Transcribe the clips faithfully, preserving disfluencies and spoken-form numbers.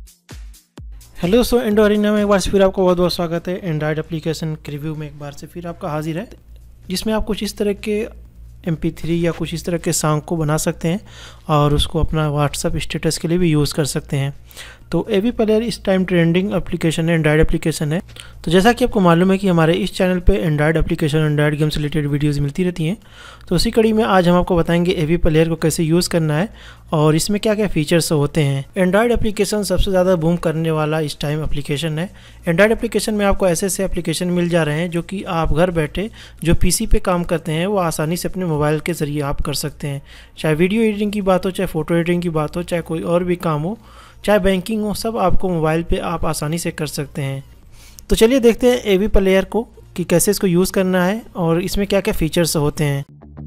Hello सो एंडोरिना में एक बार से फिर आपका बहुत बहुत स्वागत है। एंड्रॉयड एप्लीकेशन के रिव्यू में एक बार से फिर आपका हाजिर है, जिसमें आप कुछ इस तरह के एम पी थ्री या कुछ इस तरह के सॉन्ग को बना सकते हैं और उसको अपना व्हाट्सअप स्टेटस के लिए भी यूज़ कर सकते हैं। तो एवी प्लेयर इस टाइम ट्रेंडिंग एप्लीकेशन है, एंड्रॉयड एप्लीकेशन है। तो जैसा कि आपको मालूम है कि हमारे इस चैनल पे एंड्रॉयड एप्लीकेशन, एंड्रॉयड गेम से रिलेटेड वीडियोस मिलती रहती हैं। तो उसी कड़ी में आज हम आपको बताएंगे एवी प्लेयर को कैसे यूज़ करना है और इसमें क्या क्या फीचर्स होते हैं। एंड्रॉयड एप्लीकेशन सबसे ज़्यादा बूम करने वाला इस टाइम एप्लीकेशन है। एंड्रॉयड एप्लीकेशन में आपको ऐसे ऐसे एप्लीकेशन मिल जा रहे हैं जो कि आप घर बैठे जो पीसी पे काम करते हैं वो आसानी से अपने मोबाइल के ज़रिए आप कर सकते हैं। चाहे वीडियो एडिटिंग की बात हो, चाहे फ़ोटो एडिटिंग की बात हो, चाहे कोई और भी काम हो, चाहे बैंकिंग हो, सब आपको मोबाइल पे आप आसानी से कर सकते हैं। तो चलिए देखते हैं एवी प्लेयर को कि कैसे इसको यूज़ करना है और इसमें क्या क्या फीचर्स होते हैं।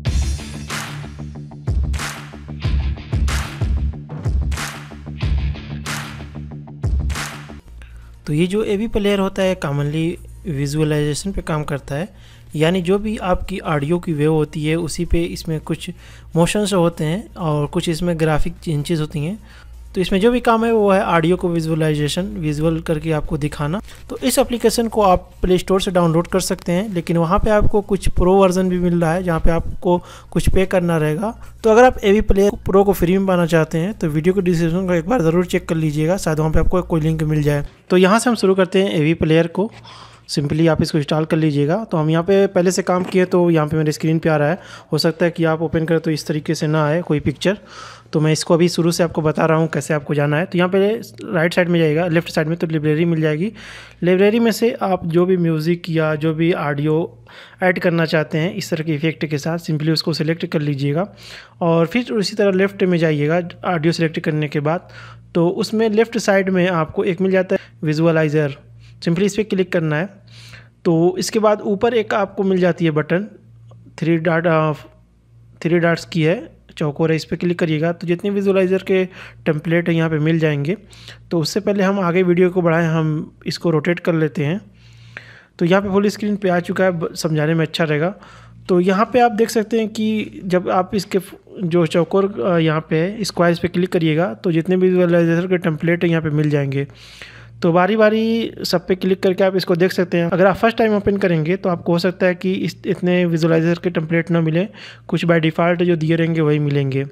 तो ये जो एवी प्लेयर होता है कॉमनली विजुअलाइजेशन पे काम करता है, यानी जो भी आपकी ऑडियो की वेव होती है उसी पे इसमें कुछ मोशंस होते हैं और कुछ इसमें ग्राफिक चेंजेस होती हैं। तो इसमें जो भी काम है वो है ऑडियो को विजुअलाइजेशन, विजुअल करके आपको दिखाना। तो इस एप्लीकेशन को आप प्ले स्टोर से डाउनलोड कर सकते हैं, लेकिन वहाँ पे आपको कुछ प्रो वर्जन भी मिल रहा है जहाँ पे आपको कुछ पे करना रहेगा। तो अगर आप एवी प्लेयर प्रो को फ्री में पाना चाहते हैं तो वीडियो के डिस्क्रिप्शन को एक बार ज़रूर चेक कर लीजिएगा, शायद वहाँ पर आपको कोई लिंक मिल जाए। तो यहाँ से हम शुरू करते हैं एवी प्लेयर को। सिंपली आप इसको इंस्टॉल कर लीजिएगा। तो हम यहाँ पे पहले से काम किए तो यहाँ पे मेरे स्क्रीन पे आ रहा है। हो सकता है कि आप ओपन करें तो इस तरीके से ना आए कोई पिक्चर। तो मैं इसको अभी शुरू से आपको बता रहा हूँ कैसे आपको जाना है। तो यहाँ पे राइट साइड में जाएगा, लेफ्ट साइड में तो लाइब्रेरी मिल जाएगी। लाइब्रेरी में से आप जो भी म्यूज़िक या जो भी ऑडियो ऐड करना चाहते हैं इस तरह के इफेक्ट के साथ, सिंपली उसको सिलेक्ट कर लीजिएगा और फिर उसी तरह लेफ्ट में जाइएगा। ऑडियो सेलेक्ट करने के बाद तो उसमें लेफ्ट साइड में आपको एक मिल जाता है विजुअलाइज़र, सिंपली इस पर क्लिक करना है। तो इसके बाद ऊपर एक आपको मिल जाती है button, three dot three dots की है, चौकोर है, इस पर क्लिक करिएगा तो जितने विजुअलाइज़र के टेम्पलेट है यहाँ पे मिल जाएंगे। तो उससे पहले हम आगे वीडियो को बढ़ाएं, हम इसको रोटेट कर लेते हैं। तो यहाँ पे फुल स्क्रीन पे आ चुका है, समझाने में अच्छा रहेगा। तो यहाँ पे आप देख सकते हैं कि जब आप इसके जो चौकोर यहाँ पे है स्क्वायर पे क्लिक करिएगा तो जितने भी विजुअलाइज़र के टेम्पलेट है यहाँ पे मिल जाएंगे। तो बारी बारी सब पे क्लिक करके आप इसको देख सकते हैं। अगर आप फर्स्ट टाइम ओपन करेंगे तो आपको हो सकता है कि इस इतने विजुअलाइज़र के टेम्पलेट ना मिले, कुछ बाय डिफ़ॉल्ट जो दिए रहेंगे वही मिलेंगे।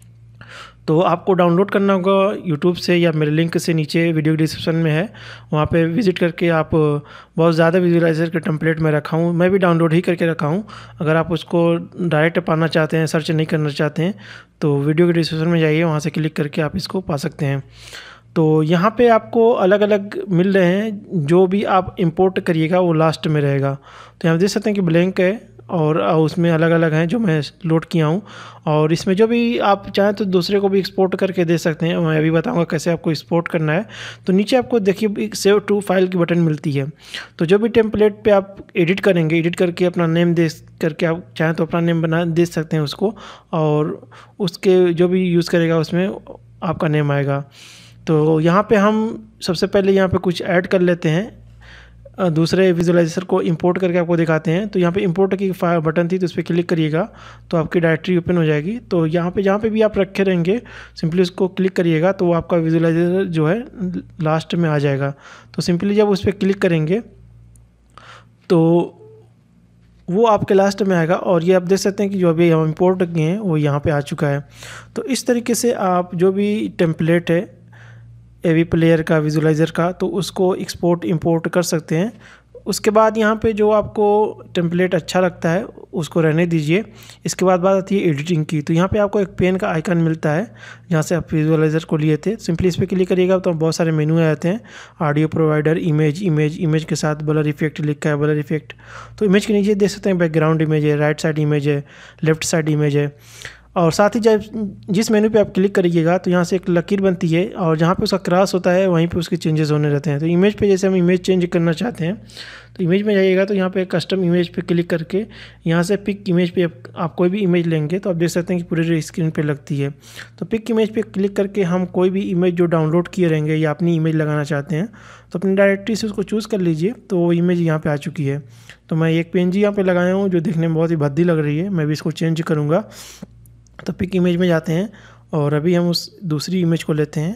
तो आपको डाउनलोड करना होगा यूट्यूब से या मेरे लिंक से नीचे वीडियो डिस्क्रिप्शन में है, वहाँ पे विजिट करके आप बहुत ज़्यादा विजुअलाइज़र के टेम्पलेट में रखा हूँ, मैं भी डाउनलोड ही करके रखा हूँ। अगर आप उसको डायरेक्ट पाना चाहते हैं, सर्च नहीं करना चाहते हैं तो वीडियो के डिस्क्रिप्शन में जाइए, वहाँ से क्लिक करके आप इसको पा सकते हैं। तो यहाँ पे आपको अलग अलग मिल रहे हैं, जो भी आप इंपोर्ट करिएगा वो लास्ट में रहेगा। तो यहाँ देख सकते हैं कि ब्लैंक है और उसमें अलग अलग हैं जो मैं लोड किया हूँ। और इसमें जो भी आप चाहें तो दूसरे को भी एक्सपोर्ट करके दे सकते हैं, मैं अभी बताऊँगा कैसे आपको एक्सपोर्ट करना है। तो नीचे आपको देखिए सेव टू फाइल की बटन मिलती है। तो जो भी टेम्पलेट पे आप एडिट करेंगे, एडिट करके अपना नेम दे करके आप चाहें तो अपना नेम बना दे सकते हैं उसको, और उसके जो भी यूज़ करेगा उसमें आपका नेम आएगा। तो यहाँ पे हम सबसे पहले यहाँ पे कुछ ऐड कर लेते हैं, दूसरे विजुअलाइज़र को इंपोर्ट करके आपको दिखाते हैं। तो यहाँ पे इंपोर्ट की बटन थी तो उस पर क्लिक करिएगा तो आपकी डायरेक्टरी ओपन हो जाएगी। तो यहाँ पे जहाँ पे भी आप रखे रहेंगे सिंपली उसको क्लिक करिएगा तो वो आपका विजुअलाइज़र जो है लास्ट में आ जाएगा। तो सिंपली जब उस पर क्लिक करेंगे तो वो आपके लास्ट में आएगा और ये आप देख सकते हैं कि जो अभी हम इंपोर्ट किए हैं वो यहाँ पे आ चुका है। तो इस तरीके से आप जो भी टेम्पलेट है एवी प्लेयर का, विजुअलाइज़र का, तो उसको एक्सपोर्ट इंपोर्ट कर सकते हैं। उसके बाद यहाँ पे जो आपको टेम्पलेट अच्छा लगता है उसको रहने दीजिए। इसके बाद बात आती है एडिटिंग की। तो यहाँ पे आपको एक पेन का आइकन मिलता है जहाँ से आप विजुअलाइज़र को लिए थे, सिंपली इस पर क्लिक करिएगा तो बहुत सारे मेनू आ जाते हैं। Audio provider, image, image image के साथ ब्लर इफेक्ट लिखा है, ब्लर इफेक्ट। तो इमेज के नीचे देख सकते हैं बैकग्राउंड इमेज है, राइट साइड इमेज है, लेफ्ट साइड इमेज है। और साथ ही जब जिस मेनू पे आप क्लिक करिएगा तो यहाँ से एक लकीर बनती है और जहाँ पे उसका क्रॉस होता है वहीं पे उसके चेंजेस होने रहते हैं। तो इमेज पे जैसे हम इमेज चेंज करना चाहते हैं तो इमेज में जाइएगा तो यहाँ पे कस्टम इमेज पे क्लिक करके यहाँ से पिक इमेज पे आप, आप कोई भी इमेज लेंगे तो आप देख सकते हैं कि पूरे स्क्रीन पे लगती है। तो पिक इमेज पे क्लिक करके हम कोई भी इमेज जो डाउनलोड किए रहेंगे या अपनी इमेज लगाना चाहते हैं तो अपनी डायरेक्टरी से उसको चूज़ कर लीजिए। तो वो इमेज यहाँ पे आ चुकी है। तो मैं एक पेनजी यहाँ पे लगाया हूँ जो दिखने में बहुत ही भद्दी लग रही है, मैं भी इसको चेंज करूँगा। तो पिक इमेज में जाते हैं और अभी हम उस दूसरी इमेज को लेते हैं।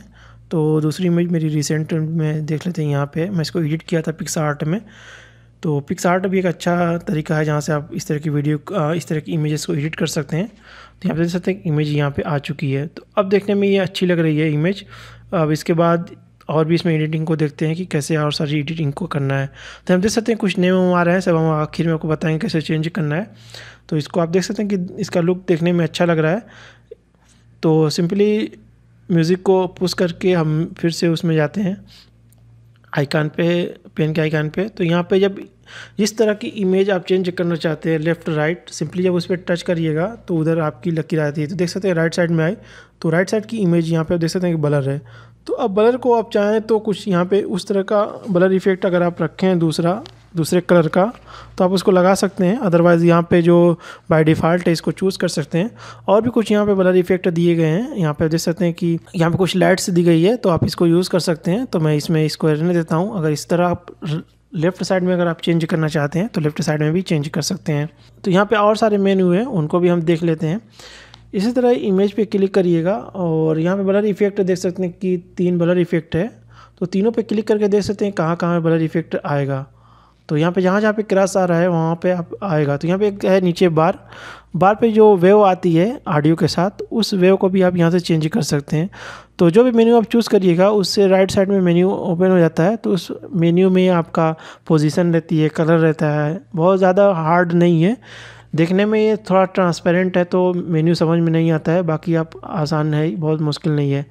तो दूसरी इमेज मेरी रिसेंट में देख लेते हैं। यहाँ पे मैं इसको एडिट किया था पिक्सआर्ट में। तो पिक्सआर्ट भी एक अच्छा तरीका है जहाँ से आप इस तरह की वीडियो इस तरह की इमेजेस को एडिट कर सकते हैं। तो यहाँ पे देख सकते हैं इमेज यहाँ पे आ चुकी है। तो अब देखने में ये अच्छी लग रही है इमेज। अब इसके बाद और भी इसमें एडिटिंग को देखते हैं कि कैसे और सारी एडिटिंग को करना है। तो हम देख सकते हैं कुछ नेम आ रहे हैं, सब हम आखिर में आपको बताएंगे कैसे चेंज करना है। तो इसको आप देख सकते हैं कि इसका लुक देखने में अच्छा लग रहा है। तो सिंपली म्यूज़िक को पुश करके हम फिर से उसमें जाते हैं आइकन पे, पेन के आइकन पे। तो यहाँ पे जब जिस तरह की इमेज आप चेंज करना चाहते हैं लेफ़्ट राइट, सिंपली जब उस पर टच करिएगा तो उधर आपकी लकीर आती है। तो देख सकते हैं राइट साइड में आई, तो राइट साइड की इमेज यहाँ पे आप देख सकते हैं कि ब्लर है। तो अब ब्लर को आप चाहें तो कुछ यहाँ पे उस तरह का ब्लर इफेक्ट अगर आप रखें दूसरा दूसरे कलर का तो आप उसको लगा सकते हैं। अदरवाइज़ यहाँ पे जो बाय डिफ़ॉल्ट है इसको चूज़ कर सकते हैं। और भी कुछ यहाँ पे ब्लर इफेक्ट दिए गए हैं। यहाँ पे देख सकते हैं कि यहाँ पे कुछ लाइट्स दी गई है, तो आप इसको यूज़ कर सकते हैं। तो मैं इसमें इसको रहने देता हूँ। अगर इस तरह आप लेफ़्ट साइड में अगर आप चेंज करना चाहते हैं तो लेफ़्ट साइड में भी चेंज कर सकते हैं। तो यहाँ पे और सारे मेन्यू हैं, उनको भी हम देख लेते हैं। इसी तरह इमेज पे क्लिक करिएगा और यहाँ पे ब्लर इफेक्ट देख सकते हैं कि तीन ब्लर इफेक्ट है। तो तीनों पे क्लिक करके देख सकते हैं कहाँ कहाँ ब्लर इफेक्ट आएगा। तो यहाँ पे जहाँ जहाँ पे क्रैश आ रहा है वहाँ पे आप आएगा। तो यहाँ पे एक है नीचे बार बार पे जो वेव आती है ऑडियो के साथ, उस वेव को भी आप यहाँ से चेंज कर सकते हैं। तो जो भी मेन्यू आप चूज़ करिएगा उससे राइट साइड में मेन्यू ओपन हो जाता है। तो उस मेन्यू में आपका पोजीशन रहती है, कलर रहता है, बहुत ज़्यादा हार्ड नहीं है देखने में। ये थोड़ा ट्रांसपेरेंट है तो मेन्यू समझ में नहीं आता है, बाकी आप आसान है, बहुत मुश्किल नहीं है।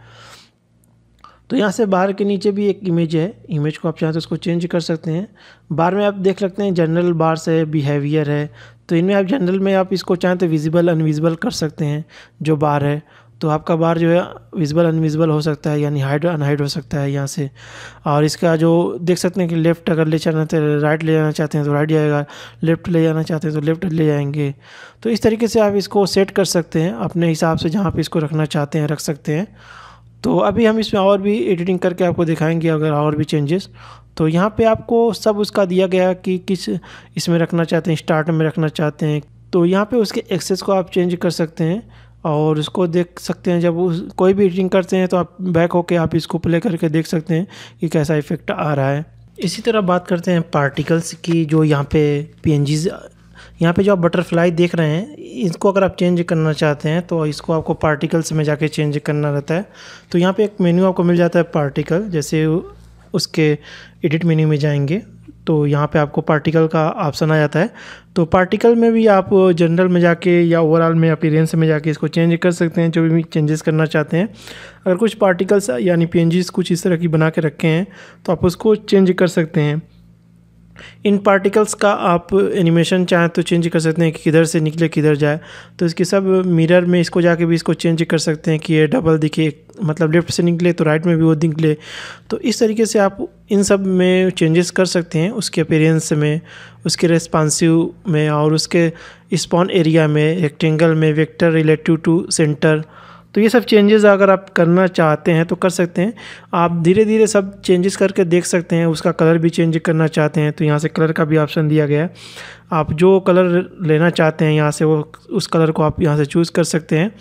तो यहाँ से बाहर के नीचे भी एक इमेज है, इमेज को आप चाहें तो उसको चेंज कर सकते हैं। बार में आप देख सकते हैं जनरल बार्स है, बिहेवियर है। तो इनमें आप जनरल में आप इसको चाहें तो विजिबल अनविजिबल कर सकते हैं। जो बार है तो आपका बार जो है विजिबल अनविजिबल हो सकता है, यानी हाइड अनहाइड हो सकता है यहाँ से। और इसका जो देख सकते हैं कि लेफ़्ट अगर ले जाना चाहते हैं, राइट ले जाना चाहते हैं तो राइट जाएगा, लेफ़्ट ले जाना चाहते हैं तो लेफ़्ट ले जाएंगे। तो इस तरीके से आप इसको सेट कर सकते हैं अपने हिसाब से, जहाँ पे इसको रखना चाहते हैं रख सकते हैं। तो अभी हम इसमें और भी एडिटिंग करके आपको दिखाएंगे अगर और भी चेंजेस। तो यहाँ पे आपको सब उसका दिया गया कि किस इसमें रखना चाहते हैं, स्टार्ट में रखना चाहते हैं। तो यहाँ पे उसके एक्सेस को आप चेंज कर सकते हैं और उसको देख सकते हैं। जब उस कोई भी एडिटिंग करते हैं तो आप बैक होके आप इसको प्ले करके देख सकते हैं कि कैसा इफेक्ट आ रहा है। इसी तरह बात करते हैं पार्टिकल्स की। जो यहाँ पे पीएनजीज, यहाँ पे जो आप बटरफ्लाई देख रहे हैं, इसको अगर आप चेंज करना चाहते हैं तो इसको आपको पार्टिकल्स में जाके चेंज करना रहता है। तो यहाँ पे एक मेन्यू आपको मिल जाता है पार्टिकल, जैसे उसके एडिट मेन्यू में जाएंगे तो यहाँ पे आपको पार्टिकल का ऑप्शन आ जाता है। तो पार्टिकल में भी आप जनरल में जाके या ओवरऑल में अपीयरेंस में जाके इसको चेंज कर सकते हैं, जो भी चेंजेस करना चाहते हैं। अगर कुछ पार्टिकल्स यानी पीएनजीज कुछ इस तरह की बना के रखे हैं तो आप उसको चेंज कर सकते हैं। इन पार्टिकल्स का आप एनिमेशन चाहें तो चेंज कर सकते हैं कि किधर से निकले किधर जाए। तो इसके सब मिरर में इसको जाके भी इसको चेंज कर सकते हैं कि ये डबल दिखे, मतलब लेफ़्ट से निकले तो राइट में भी वो निकले। तो इस तरीके से आप इन सब में चेंजेस कर सकते हैं, उसके अपीयरेंस में, उसके रेस्पॉन्सिव में और उसके स्पॉन एरिया में, रेक्टेंगल में, वेक्टर रिलेटिव टू सेंटर। तो ये सब चेंजेस अगर आप करना चाहते हैं तो कर सकते हैं। आप धीरे धीरे सब चेंजेस करके देख सकते हैं। उसका कलर भी चेंज करना चाहते हैं तो यहाँ से कलर का भी ऑप्शन दिया गया है। आप जो कलर लेना चाहते हैं यहाँ से वो उस कलर को आप यहाँ से चूज़ कर सकते हैं।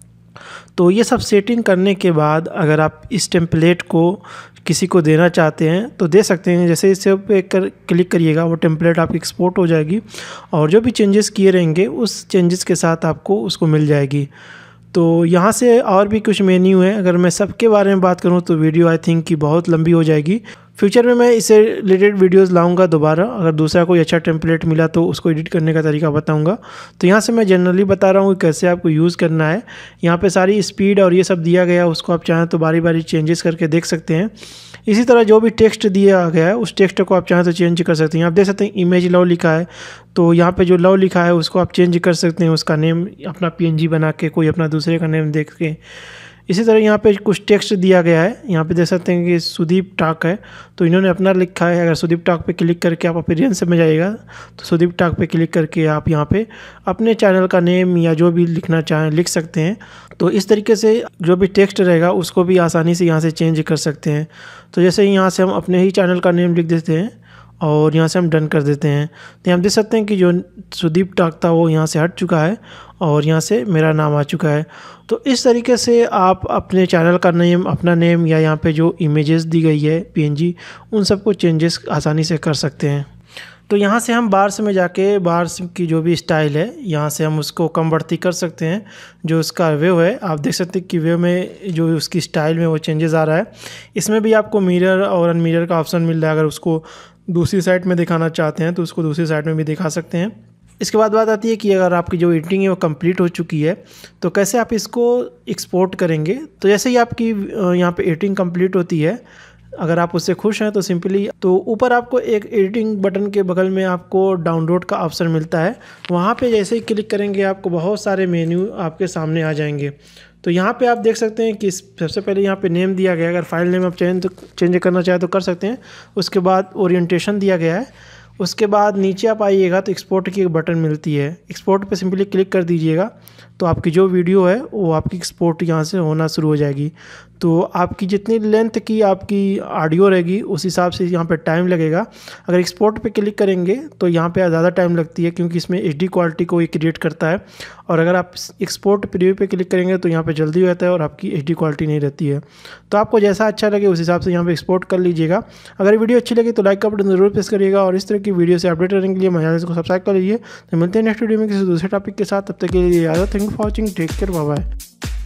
तो ये सब सेटिंग करने के बाद अगर आप इस टेम्पलेट को किसी को देना चाहते हैं तो दे सकते हैं। जैसे इसे पे कर क्लिक करिएगा वो टेम्पलेट आपकी एक्सपोर्ट हो जाएगी और जो भी चेंजेस किए रहेंगे उस चेंजेस के साथ आपको उसको मिल जाएगी। तो यहाँ से और भी कुछ मेन्यू है। अगर मैं सबके बारे में बात करूँ तो वीडियो आई थिंक कि बहुत लंबी हो जाएगी। फ्यूचर में मैं इससे रिलेटेड वीडियोस लाऊंगा दोबारा। अगर दूसरा कोई अच्छा टेम्पलेट मिला तो उसको एडिट करने का तरीका बताऊंगा। तो यहाँ से मैं जनरली बता रहा हूँ कि कैसे आपको यूज़ करना है। यहाँ पे सारी स्पीड और ये सब दिया गया है, उसको आप चाहें तो बारी बारी चेंजेस करके देख सकते हैं। इसी तरह जो भी टेक्स्ट दिया गया है उस टेक्स्ट को आप चाहें तो चेंज कर सकते हैं। आप देख सकते हैं इमेज लव लिखा है, तो यहाँ पे जो लव लिखा है उसको आप चेंज कर सकते हैं, उसका नेम अपना पीएनजी बना के, कोई अपना दूसरे का नेम देख के। इसी तरह यहाँ पे कुछ टेक्स्ट दिया गया है। यहाँ पे देख सकते हैं कि सुदीप टाक है, तो इन्होंने अपना लिखा है। अगर सुदीप टाक पे क्लिक करके आप अपीयरेंस में जाइएगा तो सुदीप टाक पे क्लिक करके आप यहाँ पे अपने चैनल का नेम या जो भी लिखना चाहें लिख सकते हैं। तो इस तरीके से जो भी टेक्स्ट रहेगा उसको भी आसानी से यहाँ से चेंज कर सकते हैं। तो जैसे यहाँ से हम अपने ही चैनल का नेम लिख देते हैं और यहाँ से हम डन कर देते हैं। तो यहाँ देख सकते हैं कि जो सुदीप टाक था वो यहाँ से हट चुका है और यहाँ से मेरा नाम आ चुका है। तो इस तरीके से आप अपने चैनल का नेम, अपना नेम या यहाँ पे जो इमेजेस दी गई है पीएनजी, उन सबको चेंजेस आसानी से कर सकते हैं। तो यहाँ से हम बार्स में जाके बार्स की जो भी स्टाइल है यहाँ से हम उसको कम बढ़ती कर सकते हैं। जो उसका वेव है आप देख सकते हैं कि वेव में जो उसकी स्टाइल में वो चेंजेस आ रहा है। इसमें भी आपको मिरर और अनमिरर का ऑप्शन मिल रहा है। अगर उसको दूसरी साइड में दिखाना चाहते हैं तो उसको दूसरी साइड में भी दिखा सकते हैं। इसके बाद बात आती है कि अगर आपकी जो एडिटिंग है वो कंप्लीट हो चुकी है तो कैसे आप इसको एक्सपोर्ट करेंगे। तो जैसे ही आपकी यहाँ पे एडिटिंग कंप्लीट होती है, अगर आप उससे खुश हैं तो सिंपली तो ऊपर आपको एक एडिटिंग बटन के बगल में आपको डाउनलोड का ऑप्शन मिलता है। वहाँ पे जैसे ही क्लिक करेंगे आपको बहुत सारे मेन्यू आपके सामने आ जाएंगे। तो यहाँ पे आप देख सकते हैं कि सबसे पहले यहाँ पे नेम दिया गया है। अगर फाइल नेम आप चेंज चेंज करना चाहें तो कर सकते हैं। उसके बाद ओरिएंटेशन दिया गया है। उसके बाद नीचे आप आइएगा तो एक्सपोर्ट की एक बटन मिलती है। एक्सपोर्ट पे सिंपली क्लिक कर दीजिएगा तो आपकी जो वीडियो है वो आपकी एक्सपोर्ट यहाँ से होना शुरू हो जाएगी। तो आपकी जितनी लेंथ की आपकी ऑडियो रहेगी उस हिसाब से यहाँ पे टाइम लगेगा। अगर एक्सपोर्ट पे क्लिक करेंगे तो यहाँ पे ज़्यादा टाइम लगती है क्योंकि इसमें एचडी क्वालिटी को ये क्रिएट करता है। और अगर आप एक्सपोर्ट प्रीव्यू पे क्लिक करेंगे तो यहाँ पे जल्दी हो जाता है और आपकी एचडी क्वालिटी नहीं रहती है। तो आपको जैसा अच्छा लगे उस हिसाब से यहाँ पे एक्सपोर्ट कर लीजिएगा। अगर वीडियो अच्छी लगी तो लाइक का बटन जरूर प्रेस करिएगा और इस तरह की वीडियो से अपडेट करने के लिए मेरे चैनल को सब्सक्राइब कर लीजिए। तो मिलते हैं नेक्स्ट वीडियो में किसी दूसरे टॉपिक के साथ। तब तक के लिए याद, thank you for watching, take care, bye bye.